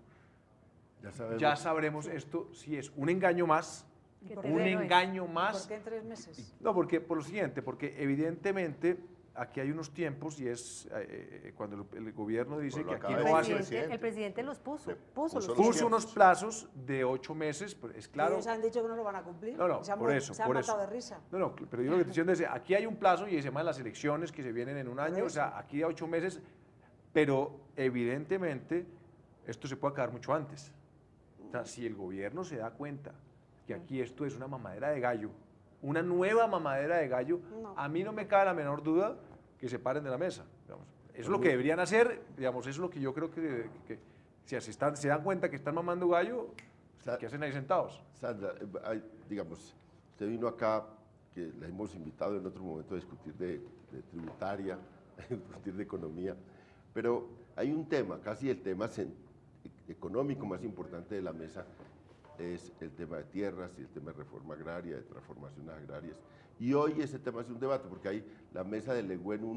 ya sabremos esto si es un engaño más, un engaño más. ¿Por qué en 3 meses? No, porque por lo siguiente, porque evidentemente aquí hay unos tiempos y es cuando el gobierno dice que aquí no va a ser. El presidente los puso. Puso unos plazos de 8 meses, pero es claro. Ellos han dicho que no lo van a cumplir. No, se han matado de risa. No, pero yo lo que estoy diciendo es aquí hay un plazo y se llaman las elecciones que se vienen en un año, o sea, aquí a 8 meses, pero evidentemente esto se puede acabar mucho antes. O sea, si el gobierno se da cuenta que aquí esto es una mamadera de gallo, una nueva mamadera de gallo, a mí no me cabe la menor duda que se paren de la mesa. Digamos. Eso es lo que deberían hacer, digamos, eso es lo que yo creo que si se dan cuenta que están mamando gallo, ¿qué hacen ahí sentados? Sandra, digamos, usted vino acá, que la hemos invitado en otro momento a discutir de tributaria, a discutir de economía, pero hay un tema, casi el tema económico más importante de la mesa, es el tema de tierras y el tema de reforma agraria, de transformaciones agrarias. Y hoy ese tema es un debate, porque hay la mesa delegó en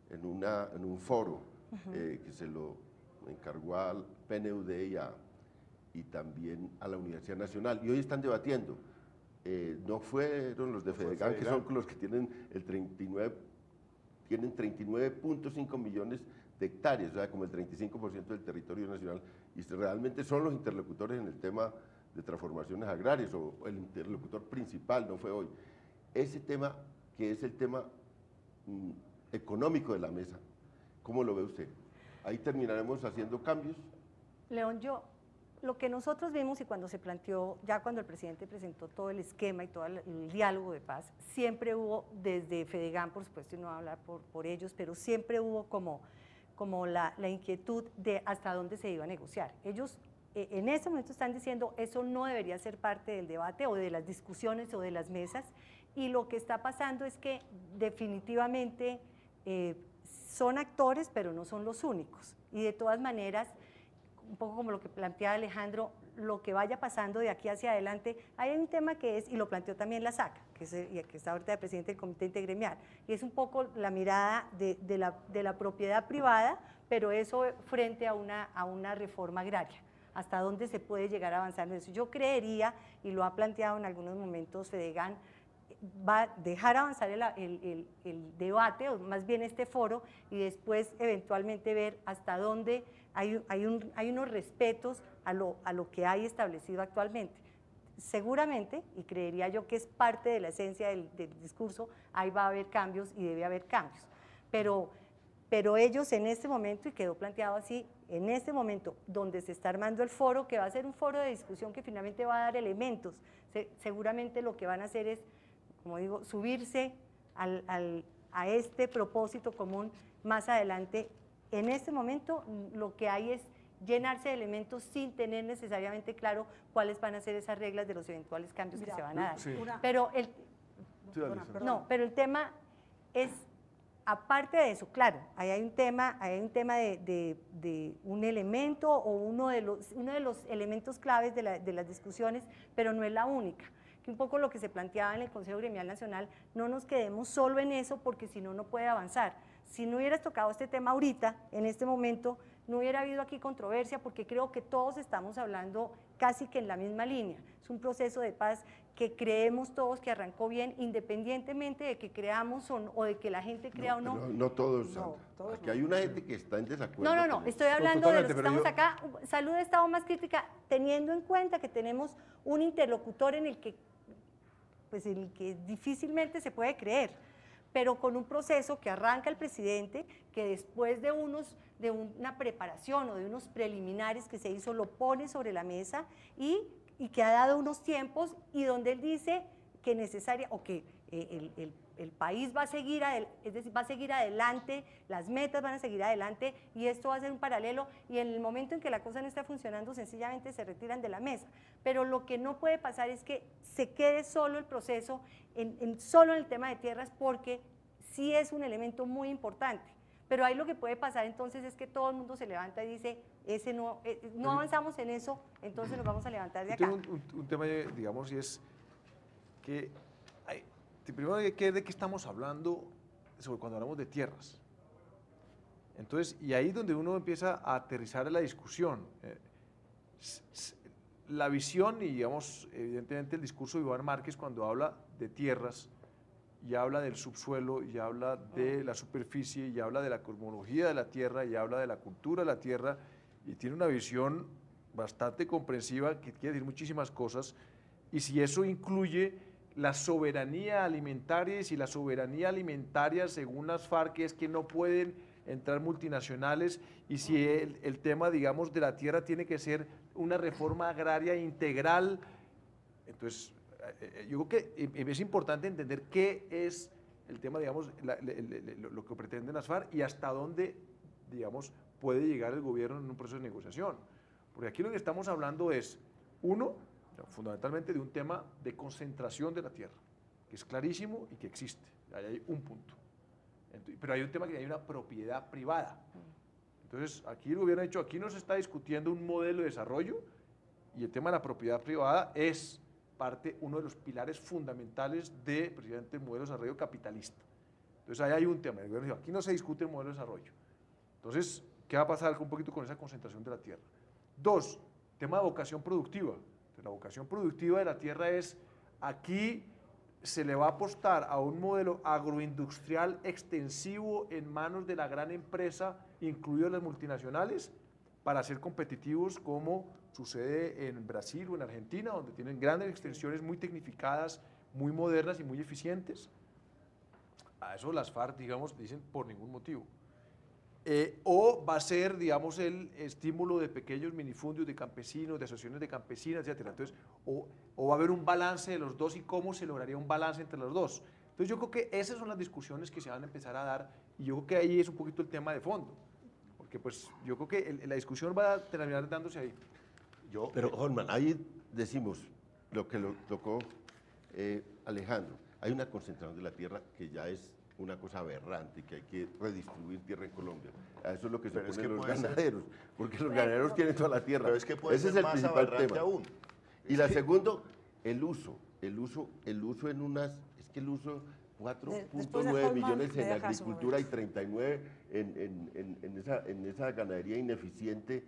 un foro que se lo encargó al PNUD y también a la Universidad Nacional. Y hoy están debatiendo. No fueron los de Fedegan, que son los que tienen tienen 39.5 millones de hectáreas, o sea, como el 35% del territorio nacional, y realmente son los interlocutores en el tema de transformaciones agrarias, o el interlocutor principal, no fue hoy. Ese tema, que es el tema económico de la mesa, ¿cómo lo ve usted? ¿Ahí terminaremos haciendo cambios? León, lo que nosotros vimos y cuando se planteó, ya cuando el presidente presentó todo el esquema y todo el diálogo de paz, siempre hubo, desde Fedegan, por supuesto, y no voy a hablar por ellos, pero siempre hubo como la inquietud de hasta dónde se iba a negociar. Ellos en ese momento están diciendo eso no debería ser parte del debate o de las discusiones o de las mesas, y lo que está pasando es que definitivamente son actores, pero no son los únicos, y de todas maneras, un poco como lo que planteaba Alejandro, lo que vaya pasando de aquí hacia adelante, hay un tema que es, y lo planteó también la SACA, que está ahorita el presidente del Comité Intergremial, y es un poco la mirada de la propiedad privada, pero eso frente a una reforma agraria, hasta dónde se puede llegar a avanzar en eso. Yo creería, y lo ha planteado en algunos momentos Fedegan, va a dejar avanzar el debate, o más bien este foro, y después eventualmente ver hasta dónde hay unos respetos a lo que hay establecido actualmente. Seguramente, y creería yo que es parte de la esencia del discurso, ahí va a haber cambios y debe haber cambios. Pero ellos en este momento, y quedó planteado así, en este momento donde se está armando el foro, que va a ser un foro de discusión que finalmente va a dar elementos, seguramente lo que van a hacer es, como digo, subirse a este propósito común más adelante. En este momento lo que hay es llenarse de elementos sin tener necesariamente claro cuáles van a ser esas reglas de los eventuales cambios que se van a dar. Sí. Pero el tema es, aparte de eso, claro, ahí hay un tema de un elemento o uno de los elementos claves de las discusiones, pero no es la única. Que un poco lo que se planteaba en el Consejo Gremial Nacional, no nos quedemos solo en eso, porque si no, no puede avanzar. Si no hubieras tocado este tema ahorita, en este momento, no hubiera habido aquí controversia, porque creo que todos estamos hablando casi que en la misma línea. Es un proceso de paz que creemos todos que arrancó bien, independientemente de que creamos o de que la gente crea o no. No todos, Sandra. Aquí hay una gente que está en desacuerdo. No, estoy hablando de los que estamos acá. Salud de Estado más crítica, teniendo en cuenta que tenemos un interlocutor en el que difícilmente se puede creer, pero con un proceso que arranca el presidente, que después de una preparación o de unos preliminares que se hizo, lo pone sobre la mesa y que ha dado unos tiempos, y donde él dice que el país va a seguir, es decir, va a seguir adelante, las metas van a seguir adelante, y esto va a ser un paralelo, y en el momento en que la cosa no está funcionando, sencillamente se retiran de la mesa. Pero lo que no puede pasar es que se quede solo el proceso, solo en el tema de tierras, porque sí es un elemento muy importante. Pero ahí lo que puede pasar entonces es que todo el mundo se levanta y dice, no avanzamos en eso, entonces nos vamos a levantar de acá. Tengo un tema, digamos, y es que primero hay que ver de qué estamos hablando sobre cuando hablamos de tierras. Entonces, y ahí es donde uno empieza a aterrizar la discusión. La visión y, digamos, evidentemente el discurso de Iván Márquez cuando habla de tierras, y habla del subsuelo, y habla de la superficie, y habla de la cosmología de la tierra, y habla de la cultura de la tierra, y tiene una visión bastante comprensiva que quiere decir muchísimas cosas, y si eso incluye la soberanía alimentaria, y si la soberanía alimentaria según las FARC es que no pueden entrar multinacionales, y si el tema, digamos, de la tierra tiene que ser una reforma agraria integral. Entonces, yo creo que es importante entender qué es el tema, digamos, lo que pretenden las FARC y hasta dónde, digamos, puede llegar el gobierno en un proceso de negociación. Porque aquí lo que estamos hablando es, uno, fundamentalmente de un tema de concentración de la tierra, que es clarísimo y que existe. Ahí hay un punto. Pero hay un tema que hay una propiedad privada. Entonces, aquí el gobierno ha dicho, aquí no se está discutiendo un modelo de desarrollo, y el tema de la propiedad privada es uno de los pilares fundamentales de, precisamente, el modelo de desarrollo capitalista. Entonces, ahí hay un tema. El gobierno dice, aquí no se discute el modelo de desarrollo. Entonces, ¿qué va a pasar un poquito con esa concentración de la tierra? Dos, tema de vocación productiva. Entonces, la vocación productiva de la tierra es, aquí se le va a apostar a un modelo agroindustrial extensivo en manos de la gran empresa, incluidas las multinacionales, para ser competitivos, como sucede en Brasil o en Argentina, donde tienen grandes extensiones muy tecnificadas, muy modernas y muy eficientes. A eso las FARC, digamos, dicen por ningún motivo. O va a ser, digamos, el estímulo de pequeños minifundios de campesinos, de asociaciones de campesinas, etc. Entonces, o va a haber un balance de los dos, y cómo se lograría un balance entre los dos. Entonces, yo creo que esas son las discusiones que se van a empezar a dar, y yo creo que ahí es un poquito el tema de fondo, porque pues yo creo que la discusión va a terminar dándose ahí. Pero, Holman, ahí decimos lo que lo tocó Alejandro, hay una concentración de la tierra que ya es una cosa aberrante, que hay que redistribuir tierra en Colombia. A eso es lo que se oponen los ganaderos, porque los ganaderos tienen toda la tierra. Pero es que puede Ese ser es el más principal aberrante tema. aún. Y la segundo, el uso en unas, es que el uso 4.9 millones en agricultura y 39 en esa ganadería ineficiente,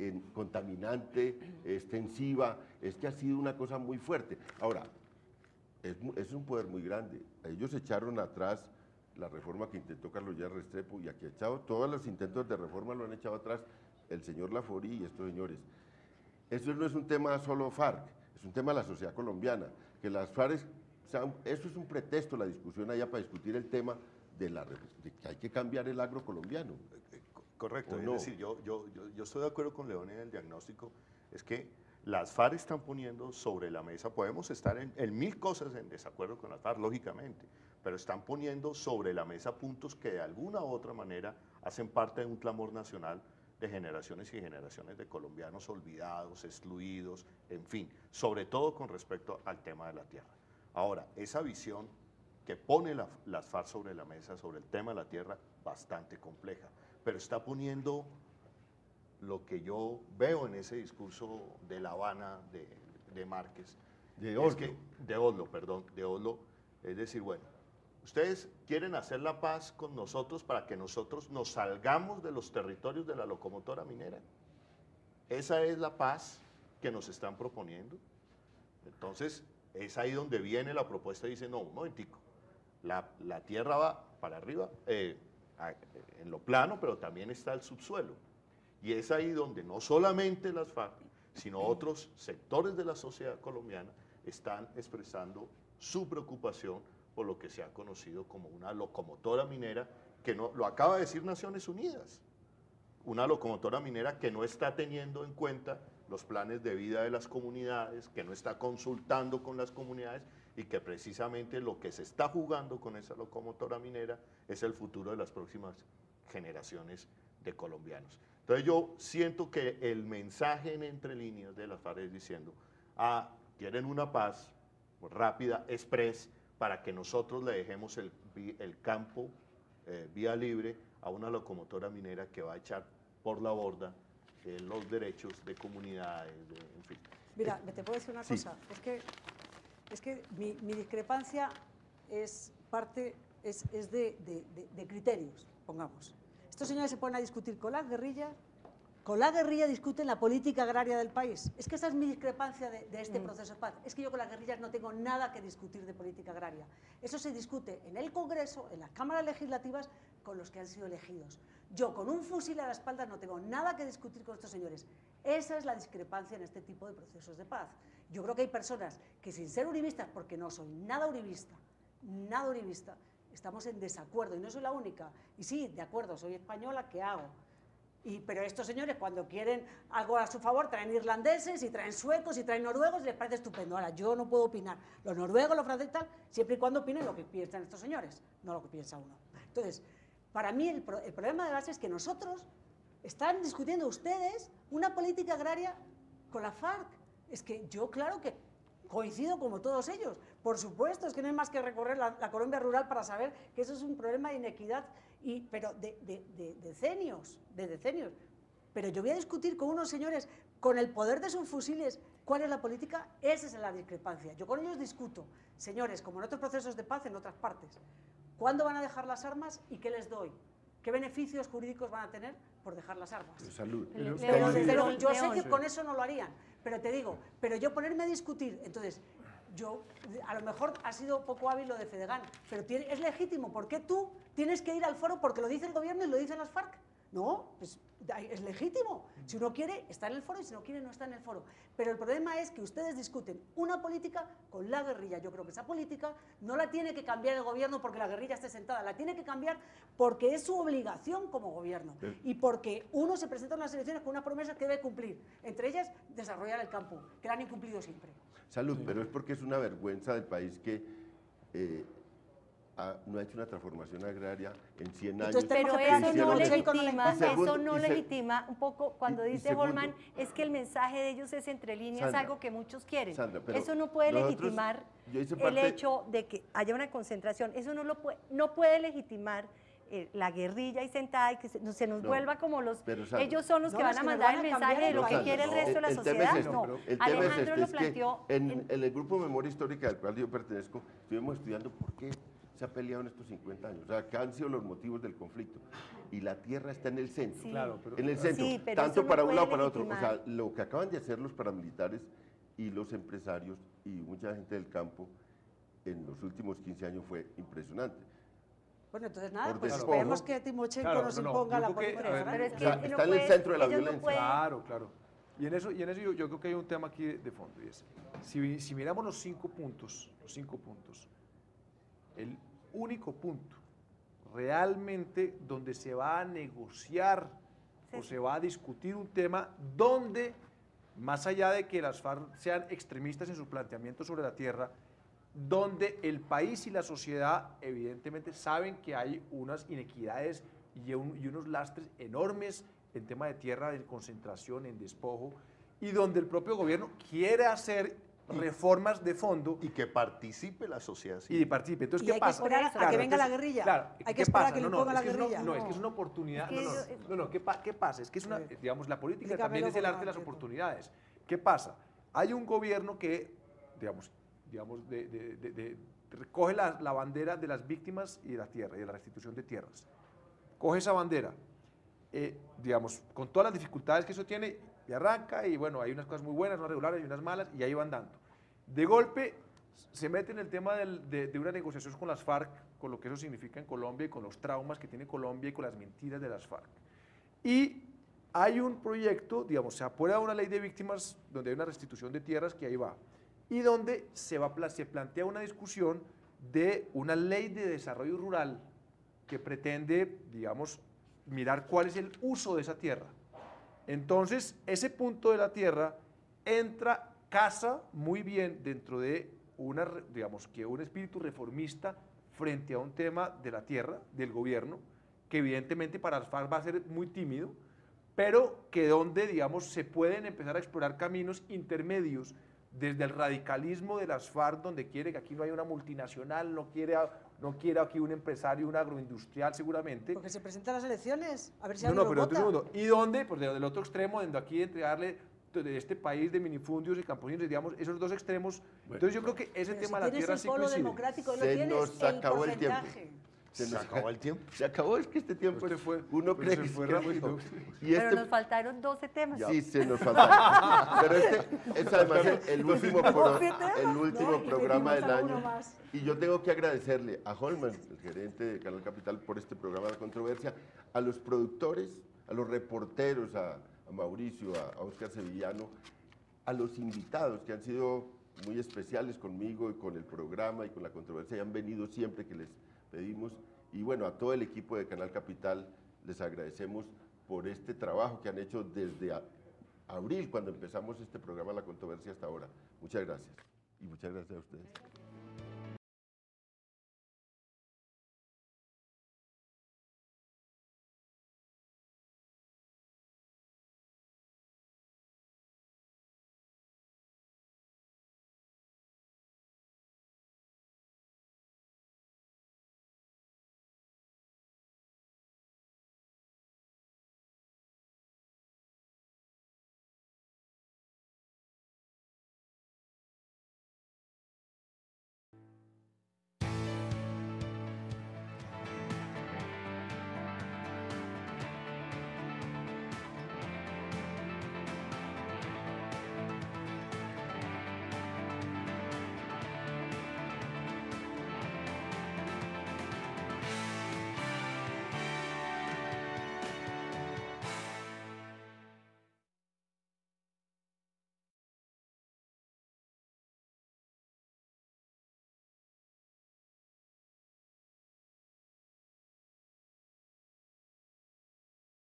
contaminante, extensiva, es que ha sido una cosa muy fuerte. Ahora, es un poder muy grande. Ellos echaron atrás la reforma que intentó Carlos Lleras Restrepo y aquí ha echado, todos los intentos de reforma lo han echado atrás el señor Laforí y estos señores. Eso no es un tema solo FARC, es un tema de la sociedad colombiana, que las FARC, eso es un pretexto, la discusión allá para discutir el tema de que hay que cambiar el agro colombiano. Correcto, no? es decir, yo estoy de acuerdo con León en el diagnóstico, es que las FARC están poniendo sobre la mesa, podemos estar en mil cosas en desacuerdo con las FARC, lógicamente, pero están poniendo sobre la mesa puntos que de alguna u otra manera hacen parte de un clamor nacional de generaciones y generaciones de colombianos olvidados, excluidos, en fin, sobre todo con respecto al tema de la tierra. Ahora, esa visión que pone las FARC sobre la mesa, sobre el tema de la tierra, bastante compleja, pero está poniendo lo que yo veo en ese discurso de La Habana de Márquez, de Oslo, es decir, bueno, ustedes quieren hacer la paz con nosotros para que nosotros nos salgamos de los territorios de la locomotora minera. Esa es la paz que nos están proponiendo. Entonces, es ahí donde viene la propuesta y dice, no, un momentico, la tierra va para arriba, en lo plano, pero también está el subsuelo. Y es ahí donde no solamente las FARC, sino otros sectores de la sociedad colombiana están expresando su preocupación por lo que se ha conocido como una locomotora minera, que no, lo acaba de decir Naciones Unidas, una locomotora minera que no está teniendo en cuenta los planes de vida de las comunidades, que no está consultando con las comunidades y que precisamente lo que se está jugando con esa locomotora minera es el futuro de las próximas generaciones de colombianos. Entonces yo siento que el mensaje en entre líneas de las FARC es diciendo, quieren una paz rápida, express, para que nosotros le dejemos el campo vía libre a una locomotora minera que va a echar por la borda los derechos de comunidades, en fin. Mira, te puedo decir una cosa, es que mi discrepancia es de criterios, pongamos. Estos señores se ponen a discutir con la guerrilla discuten la política agraria del país. Es que esa es mi discrepancia de este proceso de paz. Es que yo con las guerrillas no tengo nada que discutir de política agraria. Eso se discute en el Congreso, en las cámaras legislativas, con los que han sido elegidos. Yo con un fusil a la espalda no tengo nada que discutir con estos señores. Esa es la discrepancia en este tipo de procesos de paz. Yo creo que hay personas que sin ser uribistas, porque no soy nada uribista, estamos en desacuerdo y no soy la única. Y sí, de acuerdo, soy española, ¿qué hago? Pero estos señores cuando quieren algo a su favor traen irlandeses y traen suecos y traen noruegos y les parece estupendo. Ahora, yo no puedo opinar. Los noruegos, los franceses, tal, siempre y cuando opinen lo que piensan estos señores, no lo que piensa uno. Entonces, para mí el problema de base es que nosotros están discutiendo ustedes una política agraria con la FARC. Es que yo, claro que coincido como todos ellos. Por supuesto, es que no hay más que recorrer la Colombia rural para saber que eso es un problema de inequidad, pero de decenios. Pero yo voy a discutir con unos señores con el poder de sus fusiles cuál es la política, esa es la discrepancia. Yo con ellos discuto, señores, como en otros procesos de paz en otras partes, ¿cuándo van a dejar las armas y qué les doy? ¿Qué beneficios jurídicos van a tener por dejar las armas? Salud. Pero yo sé que con eso no lo harían, pero te digo, pero yo ponerme a discutir, entonces, yo, a lo mejor ha sido poco hábil lo de Fedegan, pero es legítimo. ¿Por qué tú tienes que ir al foro porque lo dice el gobierno y lo dicen las FARC? No, pues es legítimo. Si uno quiere, está en el foro y si no quiere, no está en el foro. Pero el problema es que ustedes discuten una política con la guerrilla. Yo creo que esa política no la tiene que cambiar el gobierno porque la guerrilla esté sentada, la tiene que cambiar porque es su obligación como gobierno y porque uno se presenta en las elecciones con una promesa que debe cumplir, entre ellas desarrollar el campo, que la han incumplido siempre. Salud, pero es porque es una vergüenza del país que no ha hecho una transformación agraria en 100 años. Entonces, pero eso no legitima un poco cuando dice Holman, es que el mensaje de ellos es entre líneas, Sandra, algo que muchos quieren. Sandra, eso no puede legitimar el hecho de que haya una concentración, eso no puede legitimar la guerrilla y sentada y que se nos vuelva como los... Sandra, ellos son los que van a mandar el mensaje de lo que quiere el resto de la sociedad. Alejandro lo planteó... En el grupo de memoria histórica del cual yo pertenezco, estuvimos estudiando por qué se ha peleado en estos 50 años, o sea, que han sido los motivos del conflicto. Y la tierra está en el centro, en el centro, tanto para un lado como para otro. O sea, lo que acaban de hacer los paramilitares y los empresarios y mucha gente del campo en los últimos 15 años fue impresionante. Bueno, entonces nada, Por pues despojo. esperemos que Timochenko nos imponga la política. Pero es que está en el centro de la violencia. Claro, claro. Y en eso yo creo que hay un tema aquí de fondo, y es, si miramos los 5 puntos, el único punto realmente donde se va a negociar o se va a discutir un tema donde, más allá de que las FARC sean extremistas en sus planteamientos sobre la tierra, donde el país y la sociedad evidentemente saben que hay unas inequidades y unos lastres enormes en tema de tierra, en concentración, en despojo, y donde el propio gobierno quiere hacer reformas de fondo. Y que participe la sociedad civil. Y participe. Entonces, Y ¿qué hay pasa? que esperar a que venga la guerrilla. Claro, hay que ¿qué esperar pasa? a que le No, imponga la es que es guerrilla. no, es que es una oportunidad. ¿Qué pasa? Es que es una, digamos, la política Explícamelo también es el por arte de las favor. oportunidades. ¿Qué pasa? Hay un gobierno que, digamos, recoge la bandera de las víctimas y de la tierra y de la restitución de tierras. Coge esa bandera, digamos, con todas las dificultades que eso tiene, y arranca, y bueno, hay unas cosas muy buenas, unas regulares y unas malas, y ahí van dando. De golpe se mete en el tema de una negociación con las FARC, con lo que eso significa en Colombia y con los traumas que tiene Colombia y con las mentiras de las FARC. Y hay un proyecto, digamos, se aprueba una ley de víctimas donde hay una restitución de tierras que ahí va, y donde se plantea una discusión de una ley de desarrollo rural que pretende, digamos, mirar cuál es el uso de esa tierra. Entonces, ese punto de la tierra casa muy bien dentro de digamos, que un espíritu reformista frente a un tema de la tierra, del gobierno, que evidentemente para las FARC va a ser muy tímido, pero que donde, digamos, se pueden empezar a explorar caminos intermedios desde el radicalismo de las FARC, donde quiere que aquí no haya una multinacional, no quiere aquí un empresario, un agroindustrial seguramente. Porque se presentan las elecciones, a ver si No, alguien no, lo pero vota. ¿y dónde? Pues del otro extremo, donde aquí entregarle de este país de minifundios y campesinos, digamos, esos dos extremos. Entonces yo creo que ese Pero tema si de la tienes tierra el sí polo coincide. democrático, lo Se tienes nos acabó el tiempo. porcentaje. ¿Se acabó el tiempo? Se acabó, es que este tiempo uno cree que fue se rápido. Y Pero nos faltaron 12 temas. Sí, se nos falta. Pero este es además el último programa del año. Y yo tengo que agradecerle a Holman, el gerente de Canal Capital, por este programa de la controversia, a los productores, a los reporteros, a Mauricio, a Oscar Sevillano, a los invitados que han sido muy especiales conmigo y con el programa y con la controversia y han venido siempre que les pedimos. Y bueno, a todo el equipo de Canal Capital les agradecemos por este trabajo que han hecho desde abril, cuando empezamos este programa La Controversia, hasta ahora. Muchas gracias. Y muchas gracias a ustedes.